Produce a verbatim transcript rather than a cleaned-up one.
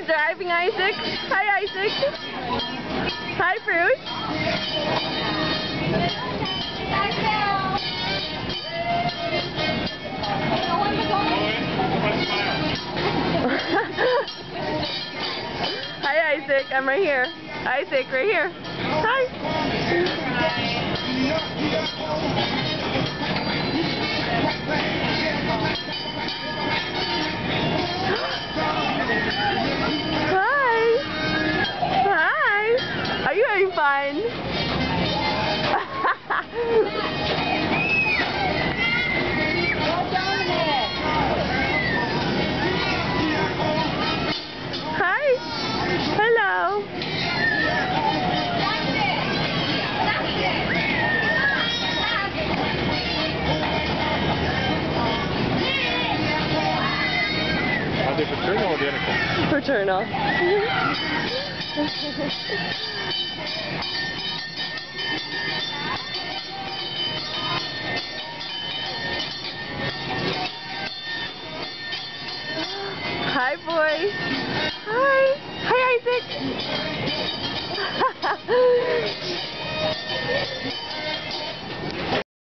driving, Isaac? Hi, Isaac. Hi, Fruit. Hi, Isaac. I'm right here. Isaac, right here. Hi. Are you having fun? Hi. Hello. Are they fraternal or identical? Fraternal. Hi, boy. Hi. Hi, Isaac.